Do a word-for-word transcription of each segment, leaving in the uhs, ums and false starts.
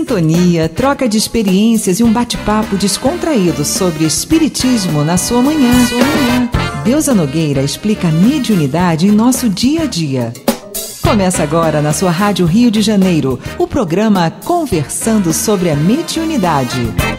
sintonia, troca de experiências e um bate-papo descontraído sobre espiritismo na sua manhã. Sua manhã. Deusa Nogueira explica a mediunidade em nosso dia a dia. Começa agora na sua Rádio Rio de Janeiro, o programa Conversando sobre a Mediunidade.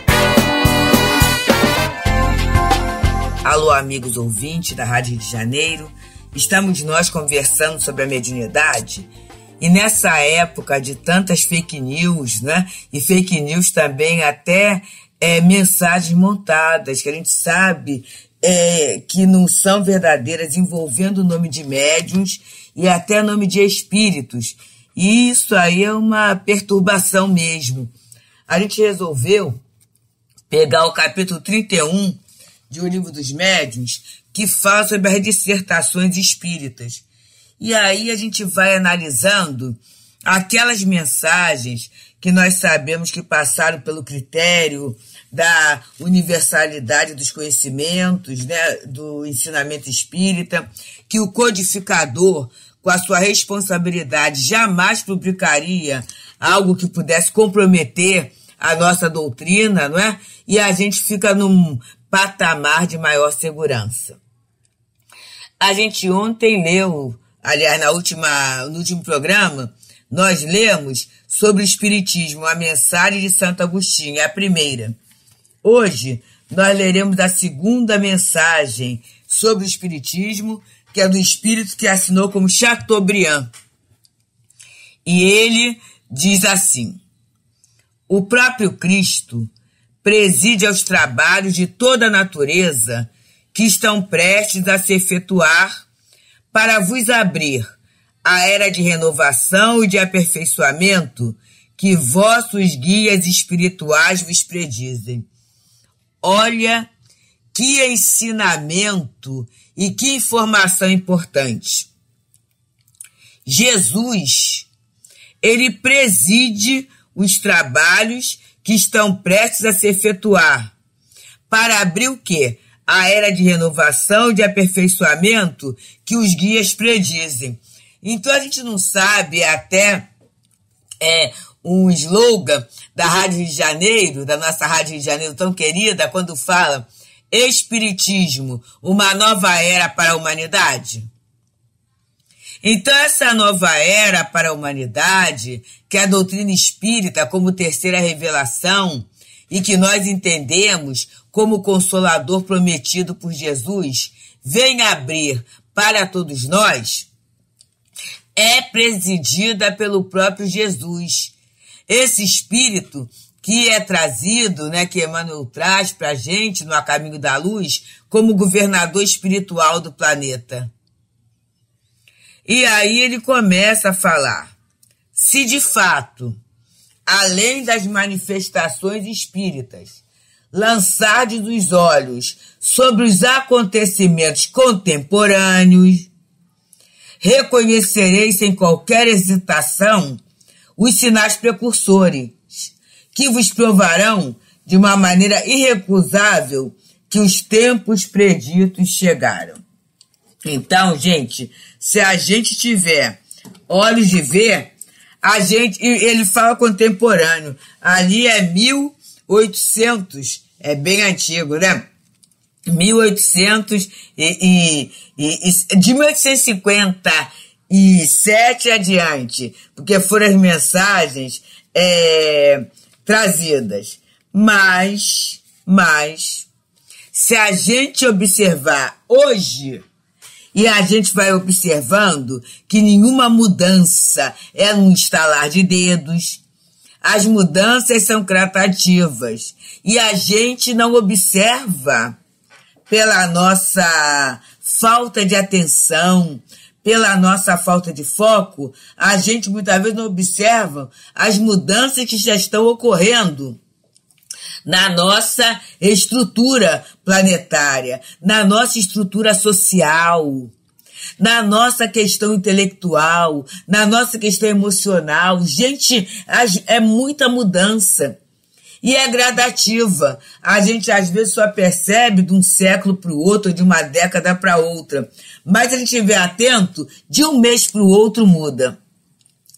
Alô, amigos ouvintes da Rádio Rio de Janeiro. Estamos nós conversando sobre a mediunidade. E nessa época de tantas fake news, né? E fake news também até é, mensagens montadas, que a gente sabe é, que não são verdadeiras, envolvendo o nome de médiuns e até nome de espíritos. E isso aí é uma perturbação mesmo. A gente resolveu pegar o capítulo trinta e um de O Livro dos Médiuns, que fala sobre as dissertações espíritas. E aí a gente vai analisando aquelas mensagens que nós sabemos que passaram pelo critério da universalidade dos conhecimentos, né, do ensinamento espírita, que o codificador, com a sua responsabilidade, jamais publicaria algo que pudesse comprometer a nossa doutrina, não é? E a gente fica num patamar de maior segurança. A gente ontem leu, aliás, na última, no último programa, nós lemos sobre o Espiritismo, a mensagem de Santo Agostinho, é a primeira. Hoje, nós leremos a segunda mensagem sobre o Espiritismo, que é do espírito que assinou como Chateaubriand. E ele diz assim: o próprio Cristo preside aos trabalhos de toda a natureza que estão prestes a se efetuar para vos abrir a era de renovação e de aperfeiçoamento que vossos guias espirituais vos predizem. Olha que ensinamento e que informação importante. Jesus, ele preside os trabalhos que estão prestes a se efetuar para abrir o quê? A era de renovação e de aperfeiçoamento que os guias predizem. Então a gente não sabe, até é, um slogan da Rádio Rio de Janeiro, da nossa Rádio Rio de Janeiro tão querida, quando fala Espiritismo, uma nova era para a humanidade. Então essa nova era para a humanidade, que é a doutrina espírita como terceira revelação, e que nós entendemos como consolador prometido por Jesus, vem abrir para todos nós, é presidida pelo próprio Jesus. Esse espírito que é trazido, né, que Emmanuel traz para a gente no A Caminho da Luz, como governador espiritual do planeta. E aí ele começa a falar: se de fato, além das manifestações espíritas, lançardes os olhos sobre os acontecimentos contemporâneos, reconhecereis sem qualquer hesitação os sinais precursores, que vos provarão de uma maneira irrecusável que os tempos preditos chegaram. Então, gente, se a gente tiver olhos de ver, a gente, ele fala contemporâneo, ali é mil e oitocentos, é bem antigo, né? mil e oitocentos e, e, e de mil oitocentos e cinquenta e sete adiante, porque foram as mensagens é, trazidas. Mas, mas, se a gente observar hoje, e a gente vai observando que nenhuma mudança é num estalar de dedos, as mudanças são gradativas, e a gente não observa pela nossa falta de atenção, pela nossa falta de foco, a gente muitas vezes não observa as mudanças que já estão ocorrendo na nossa estrutura planetária, na nossa estrutura social, na nossa questão intelectual, na nossa questão emocional. Gente, é muita mudança. E é gradativa. A gente às vezes só percebe de um século para o outro, de uma década para outra. Mas se a gente estiver atento, de um mês para o outro muda.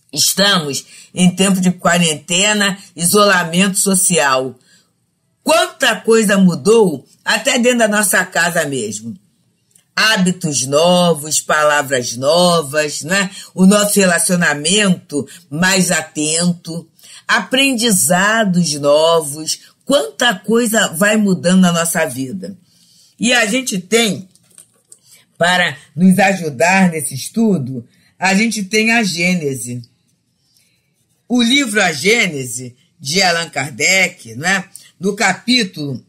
Estamos em tempo de quarentena, isolamento social. Quanta coisa mudou até dentro da nossa casa mesmo. Hábitos novos, palavras novas, né? O nosso relacionamento mais atento, aprendizados novos. Quanta coisa vai mudando na nossa vida. E a gente tem, para nos ajudar nesse estudo, a gente tem a Gênese. O livro A Gênese, de Allan Kardec, né? No capítulo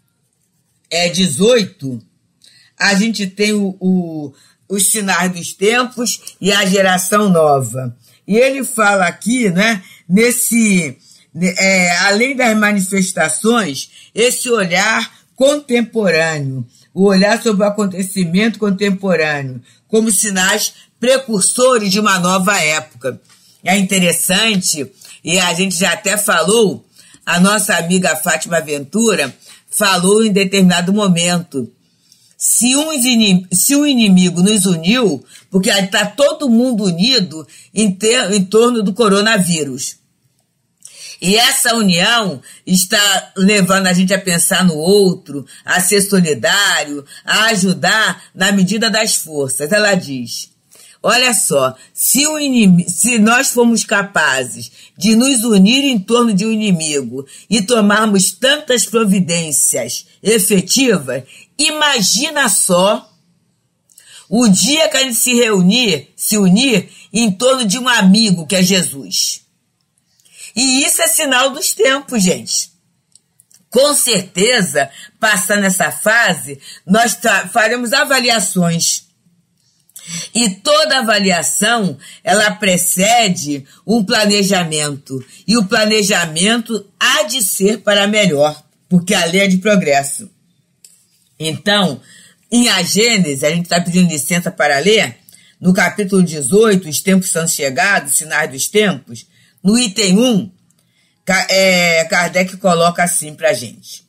é, dezoito, a gente tem o, o, os sinais dos tempos e a geração nova. E ele fala aqui, né, nesse, é, além das manifestações, esse olhar contemporâneo, o olhar sobre o acontecimento contemporâneo, como sinais precursores de uma nova época. É interessante, e a gente já até falou, a nossa amiga Fátima Ventura falou em determinado momento, se um, inim, se um inimigo nos uniu, porque está todo mundo unido em, ter, em torno do coronavírus. E essa união está levando a gente a pensar no outro, a ser solidário, a ajudar na medida das forças. Ela diz, olha só, se, o inimigo, se nós formos capazes de nos unir em torno de um inimigo e tomarmos tantas providências efetivas, imagina só o dia que a gente se reunir, se unir em torno de um amigo que é Jesus. E isso é sinal dos tempos, gente. Com certeza, passando essa fase, nós faremos avaliações. E toda avaliação, ela precede um planejamento. E o planejamento há de ser para melhor, porque a lei é de progresso. Então, em A Gênese, a gente está pedindo licença para ler, no capítulo dezoito, os tempos são chegados, sinais dos tempos, no item um, é, Kardec coloca assim para a gente.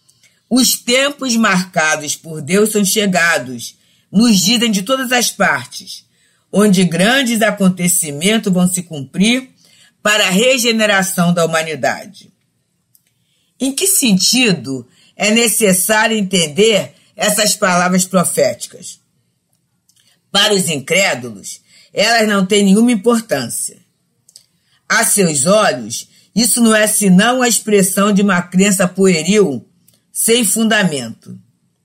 Os tempos marcados por Deus são chegados, nos dizem de todas as partes, onde grandes acontecimentos vão se cumprir para a regeneração da humanidade. Em que sentido é necessário entender essas palavras proféticas? Para os incrédulos, elas não têm nenhuma importância. A seus olhos, isso não é senão a expressão de uma crença pueril, sem fundamento.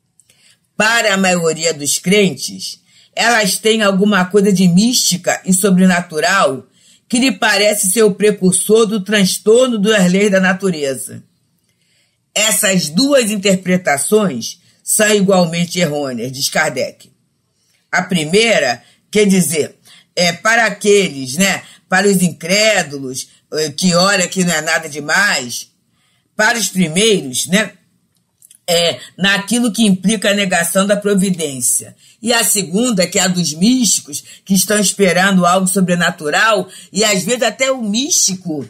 Para a maioria dos crentes, elas têm alguma coisa de mística e sobrenatural que lhe parece ser o precursor do transtorno das leis da natureza. Essas duas interpretações são igualmente errôneas, diz Kardec. A primeira, quer dizer, é para aqueles, né, para os incrédulos, que olha que não é nada demais, para os primeiros, né, é naquilo que implica a negação da providência. E a segunda, que é a dos místicos, que estão esperando algo sobrenatural, e às vezes até o místico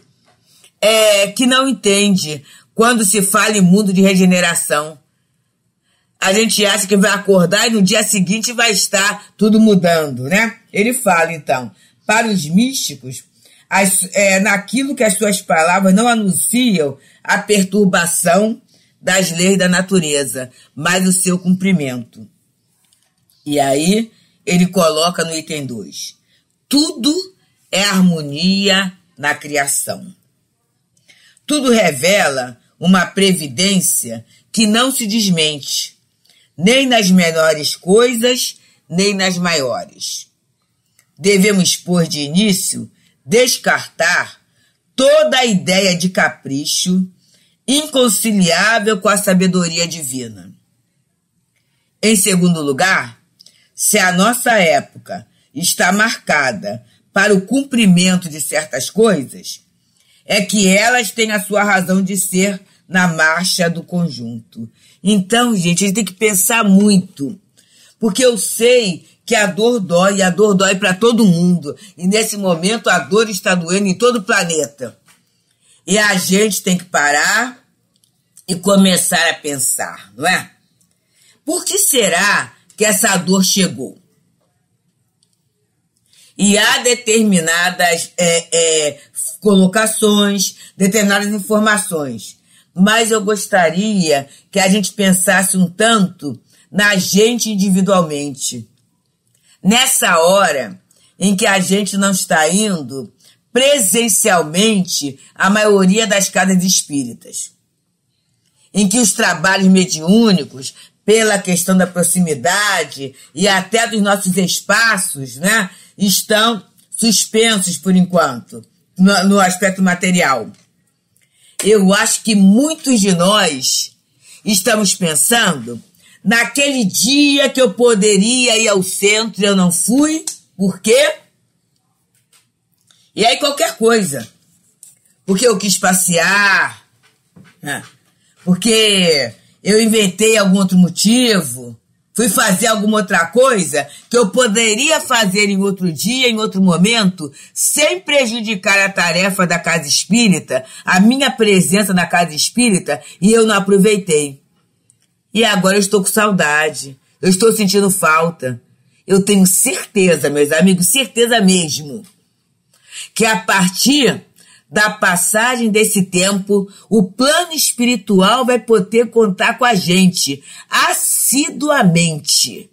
é, que não entende quando se fala em mundo de regeneração. A gente acha que vai acordar e no dia seguinte vai estar tudo mudando, né? Ele fala, então, para os místicos, as, é, naquilo que as suas palavras não anunciam a perturbação das leis da natureza, mas o seu cumprimento. E aí ele coloca no item dois. Tudo é harmonia na criação. Tudo revela uma previdência que não se desmente, nem nas menores coisas, nem nas maiores. Devemos, por de início, descartar toda a ideia de capricho inconciliável com a sabedoria divina. Em segundo lugar, se a nossa época está marcada para o cumprimento de certas coisas, é que elas têm a sua razão de ser na marcha do conjunto. Então, gente, a gente tem que pensar muito, porque eu sei que a dor dói, e a dor dói para todo mundo, e nesse momento a dor está doendo em todo o planeta. E a gente tem que parar e começar a pensar, não é? Por que será que essa dor chegou? E há determinadas é, é, colocações, determinadas informações. Mas eu gostaria que a gente pensasse um tanto na gente individualmente. Nessa hora em que a gente não está indo presencialmente à maioria das casas espíritas, em que os trabalhos mediúnicos, pela questão da proximidade e até dos nossos espaços, né, estão suspensos por enquanto, no, no aspecto material. Eu acho que muitos de nós estamos pensando naquele dia que eu poderia ir ao centro e eu não fui, por quê? E aí qualquer coisa. Porque eu quis passear, né? Porque eu inventei algum outro motivo, fui fazer alguma outra coisa que eu poderia fazer em outro dia, em outro momento, sem prejudicar a tarefa da casa espírita, a minha presença na casa espírita, e eu não aproveitei. E agora eu estou com saudade, eu estou sentindo falta. Eu tenho certeza, meus amigos, certeza mesmo, que a partir da passagem desse tempo, o plano espiritual vai poder contar com a gente assiduamente,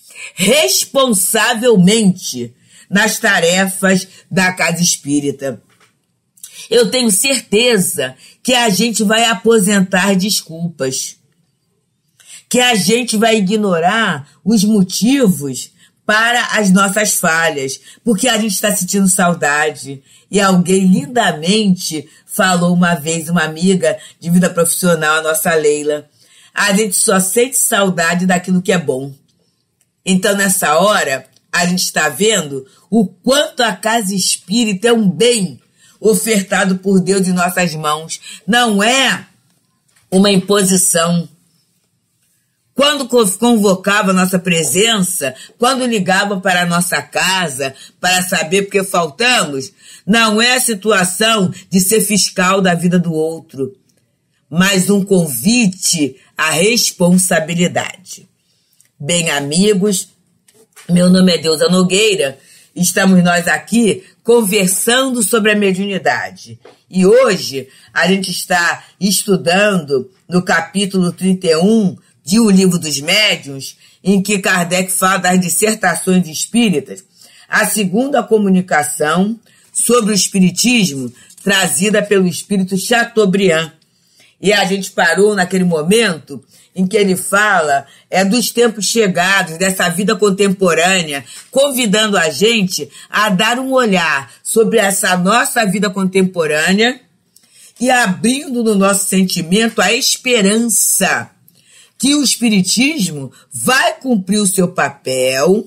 responsavelmente, nas tarefas da casa espírita. Eu tenho certeza que a gente vai aposentar desculpas, que a gente vai ignorar os motivos para as nossas falhas, porque a gente está sentindo saudade. E alguém lindamente falou uma vez, uma amiga de vida profissional, a nossa Leila, a gente só sente saudade daquilo que é bom. Então, nessa hora, a gente está vendo o quanto a casa espírita é um bem ofertado por Deus em nossas mãos. Não é uma imposição. Quando convocava a nossa presença, quando ligava para a nossa casa para saber porque faltamos, não é a situação de ser fiscal da vida do outro, mas um convite à responsabilidade. Bem, amigos, meu nome é Deusa Nogueira, estamos nós aqui conversando sobre a mediunidade. E hoje a gente está estudando no capítulo trinta e um de O Livro dos Médiuns, em que Kardec fala das dissertações espíritas, a segunda comunicação sobre o espiritismo trazida pelo espírito Chateaubriand. E a gente parou naquele momento em que ele fala é, dos tempos chegados, dessa vida contemporânea, convidando a gente a dar um olhar sobre essa nossa vida contemporânea e abrindo no nosso sentimento a esperança que o espiritismo vai cumprir o seu papel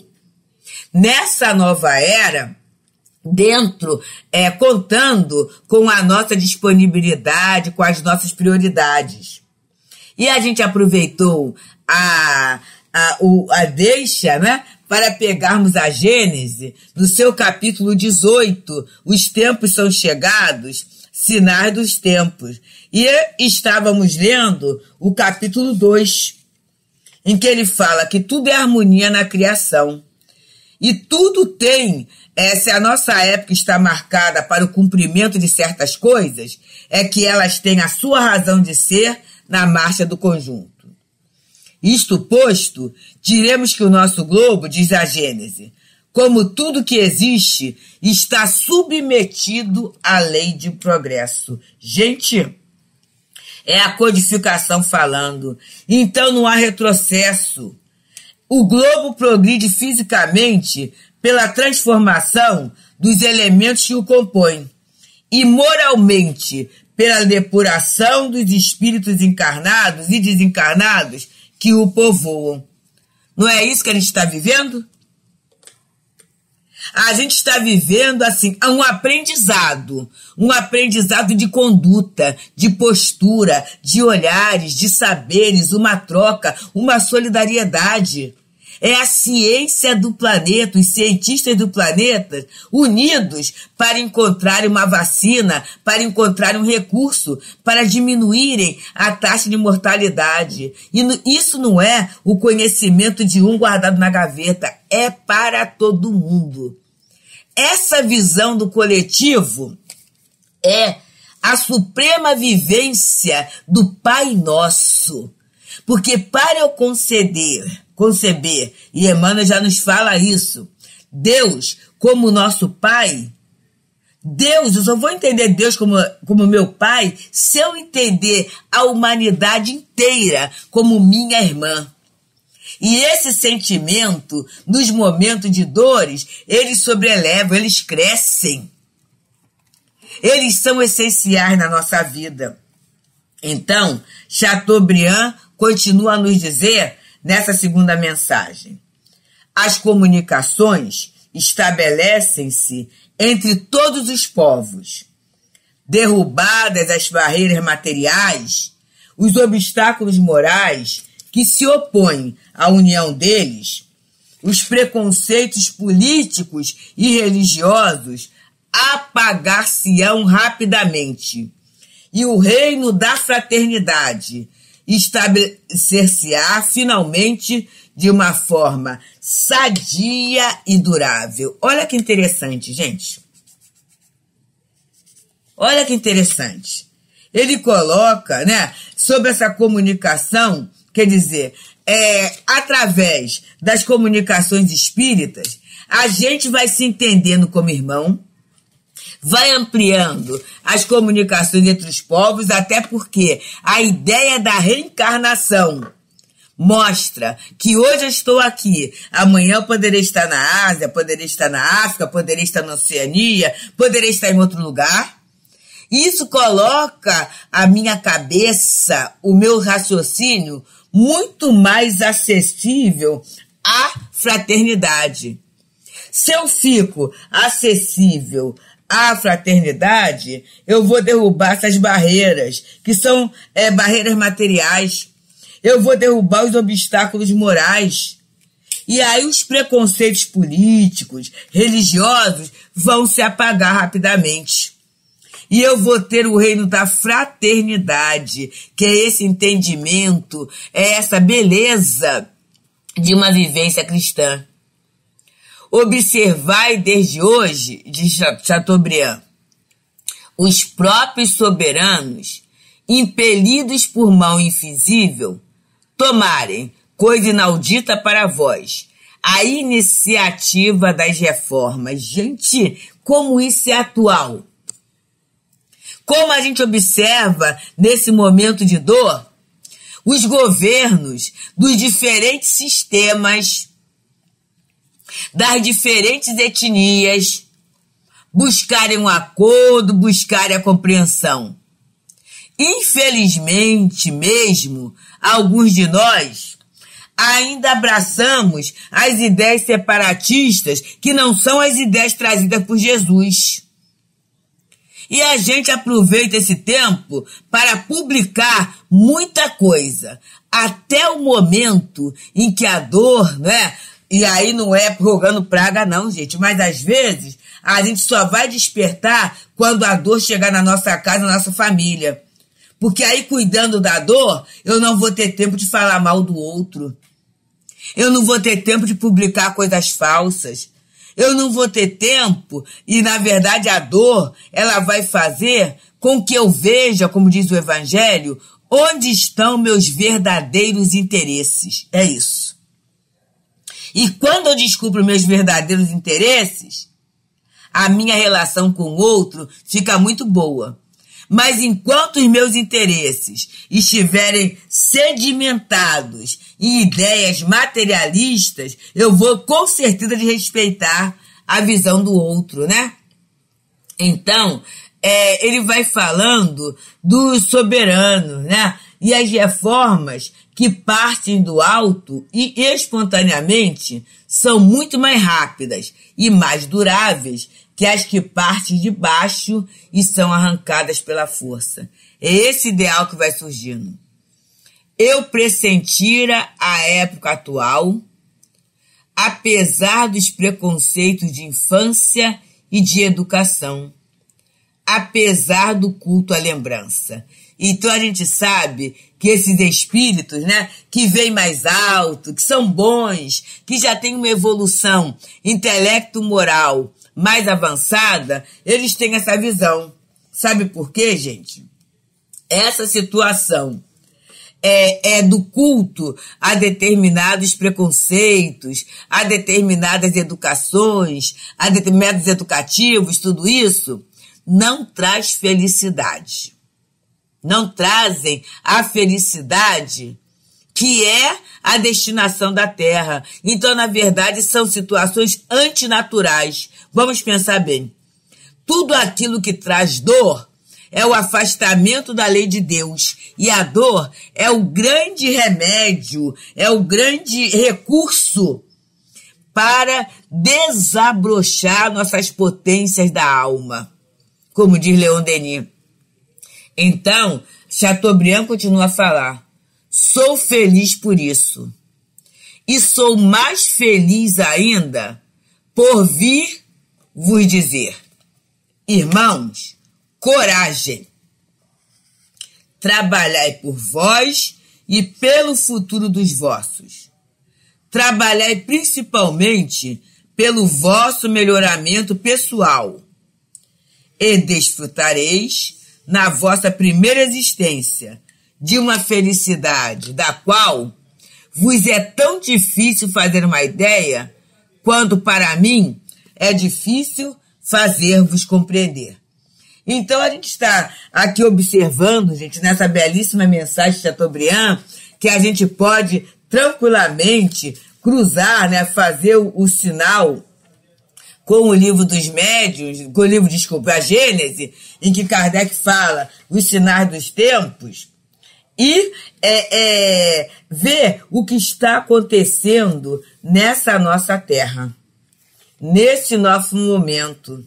nessa nova era, dentro, é, contando com a nossa disponibilidade, com as nossas prioridades. E a gente aproveitou a, a, o, a deixa, né, para pegarmos a Gênese, no seu capítulo dezoito, os tempos são chegados, sinais dos tempos. E estávamos lendo o capítulo dois, em que ele fala que tudo é harmonia na criação. E tudo tem, é, se a nossa época está marcada para o cumprimento de certas coisas, é que elas têm a sua razão de ser na marcha do conjunto. Isto posto, diremos que o nosso globo, diz a Gênese, como tudo que existe, está submetido à lei de progresso. Gente, é a codificação falando. Então não há retrocesso. O globo progride fisicamente pela transformação dos elementos que o compõem e moralmente pela depuração dos espíritos encarnados e desencarnados que o povoam. Não é isso que a gente está vivendo? A gente está vivendo, assim, um aprendizado, um aprendizado de conduta, de postura, de olhares, de saberes, uma troca, uma solidariedade. É a ciência do planeta, os cientistas do planeta unidos para encontrarem uma vacina, para encontrarem um recurso, para diminuírem a taxa de mortalidade. E isso não é o conhecimento de um guardado na gaveta, é para todo mundo. essa visão do coletivo é a suprema vivência do Pai Nosso. Porque para eu conceder, conceber, e Emmanuel já nos fala isso, Deus como nosso Pai, Deus, eu só vou entender Deus como, como meu Pai se eu entender a humanidade inteira como minha irmã. E esse sentimento, nos momentos de dores, eles sobrelevam, eles crescem. Eles são essenciais na nossa vida. Então, Chateaubriand continua a nos dizer, nessa segunda mensagem, as comunicações estabelecem-se entre todos os povos. Derrubadas as barreiras materiais, os obstáculos morais que se opõem à união deles, os preconceitos políticos e religiosos apagar-se-ão rapidamente, e o reino da fraternidade estabelecer-se-á finalmente de uma forma sadia e durável. Olha que interessante, gente. Olha que interessante. Ele coloca, né, sobre essa comunicação, quer dizer, é, através das comunicações espíritas, a gente vai se entendendo como irmão, vai ampliando as comunicações entre os povos, até porque a ideia da reencarnação mostra que hoje eu estou aqui, amanhã eu poderei estar na Ásia, poderei estar na África, poderei estar na Oceania, poderei estar em outro lugar. Isso coloca a minha cabeça, o meu raciocínio, muito mais acessível à fraternidade. Se eu fico acessível à fraternidade, eu vou derrubar essas barreiras, que são é, barreiras materiais. Eu vou derrubar os obstáculos morais. E aí os preconceitos políticos, religiosos, vão se apagar rapidamente. E eu vou ter o reino da fraternidade, que é esse entendimento, é essa beleza de uma vivência cristã. Observai desde hoje, diz Chateaubriand, os próprios soberanos, impelidos por mão invisível, tomarem, coisa inaudita para vós, a iniciativa das reformas. Gente, como isso é atual! Como a gente observa nesse momento de dor, os governos dos diferentes sistemas, das diferentes etnias, buscarem um acordo, buscarem a compreensão. Infelizmente mesmo, alguns de nós ainda abraçamos as ideias separatistas que não são as ideias trazidas por Jesus. E a gente aproveita esse tempo para publicar muita coisa, até o momento em que a dor, né? E aí não é rogando praga não, gente, mas às vezes a gente só vai despertar quando a dor chegar na nossa casa, na nossa família. Porque aí, cuidando da dor, eu não vou ter tempo de falar mal do outro. Eu não vou ter tempo de publicar coisas falsas. Eu não vou ter tempo, e na verdade a dor, ela vai fazer com que eu veja, como diz o Evangelho, onde estão meus verdadeiros interesses. É isso. E quando eu descubro meus verdadeiros interesses, a minha relação com o outro fica muito boa. Mas enquanto os meus interesses estiverem sedimentados em ideias materialistas, eu vou com certeza desrespeitar a visão do outro, né? Então, é, ele vai falando dos soberanos, né? E as reformas que partem do alto e espontaneamente são muito mais rápidas e mais duráveis que as que partem de baixo e são arrancadas pela força. É esse ideal que vai surgindo. Eu pressentira a época atual, apesar dos preconceitos de infância e de educação, apesar do culto à lembrança. Então a gente sabe que esses espíritos, né, que vêm mais alto, que são bons, que já têm uma evolução intelecto-moral mais avançada, eles têm essa visão. Sabe por quê, gente? Essa situação é, é do culto a determinados preconceitos, a determinadas educações, a determinados educativos, tudo isso não traz felicidade. Não trazem a felicidade que é a destinação da Terra. Então, na verdade, são situações antinaturais. Vamos pensar bem. Tudo aquilo que traz dor é o afastamento da lei de Deus. E a dor é o grande remédio, é o grande recurso para desabrochar nossas potências da alma, como diz Leon Denis. Então, Chateaubriand continua a falar: sou feliz por isso. E sou mais feliz ainda por vir vos dizer: irmãos, coragem. Trabalhai por vós e pelo futuro dos vossos. Trabalhai principalmente pelo vosso melhoramento pessoal. E desfrutareis, na vossa primeira existência, de uma felicidade da qual vos é tão difícil fazer uma ideia, quanto para mim é difícil fazer-vos compreender. Então a gente está aqui observando, gente, nessa belíssima mensagem de Chateaubriand, que a gente pode tranquilamente cruzar, né, fazer o, o sinal com o livro dos médiuns, com o livro, desculpa, a Gênese, em que Kardec fala os sinais dos tempos, e é, é, ver o que está acontecendo nessa nossa terra, nesse nosso momento.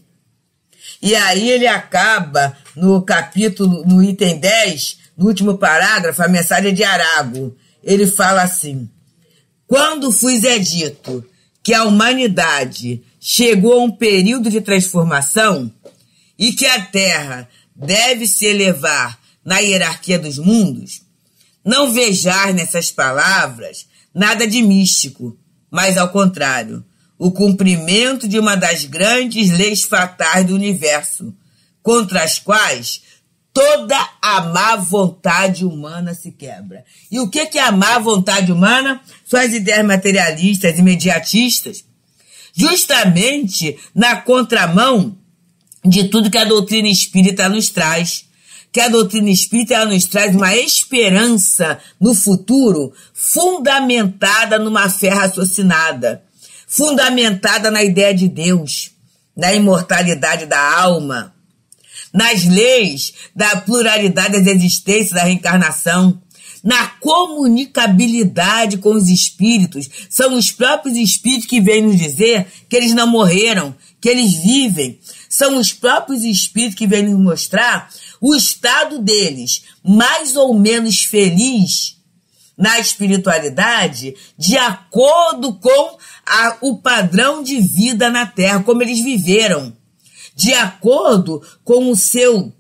E aí ele acaba no capítulo, no item dez, no último parágrafo, a mensagem de Arago. Ele fala assim: quando vos é dito que a humanidade chegou a um período de transformação e que a Terra deve se elevar na hierarquia dos mundos, não vejais nessas palavras nada de místico, mas ao contrário, o cumprimento de uma das grandes leis fatais do universo, contra as quais toda a má vontade humana se quebra. E o que é a má vontade humana? São as ideias materialistas, imediatistas, justamente na contramão de tudo que a doutrina espírita nos traz. Que a doutrina espírita ela nos traz uma esperança no futuro fundamentada numa fé raciocinada, fundamentada na ideia de Deus, na imortalidade da alma, nas leis da pluralidade das existências, da reencarnação, na comunicabilidade com os espíritos. São os próprios espíritos que vêm nos dizer que eles não morreram, que eles vivem. São os próprios espíritos que vêm nos mostrar o estado deles, mais ou menos feliz na espiritualidade, de acordo com a, o padrão de vida na Terra, como eles viveram, de acordo com o seu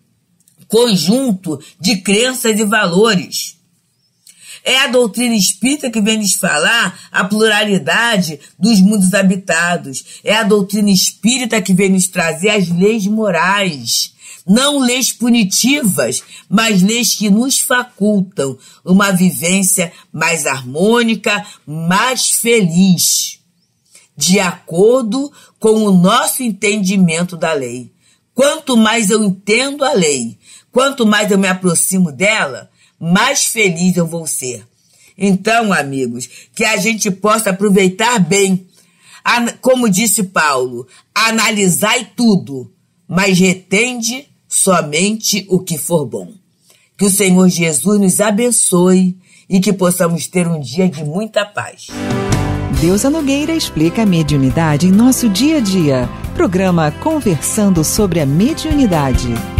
conjunto de crenças e valores. É a doutrina espírita que vem nos falar a pluralidade dos mundos habitados. É a doutrina espírita que vem nos trazer as leis morais. Não leis punitivas, mas leis que nos facultam uma vivência mais harmônica, mais feliz, de acordo com o nosso entendimento da lei. Quanto mais eu entendo a lei, quanto mais eu me aproximo dela, mais feliz eu vou ser. Então, amigos, que a gente possa aproveitar bem, como disse Paulo, analisai tudo, mas retende somente o que for bom. Que o Senhor Jesus nos abençoe e que possamos ter um dia de muita paz. Deusa Nogueira explica a mediunidade em nosso dia a dia. Programa Conversando sobre a Mediunidade.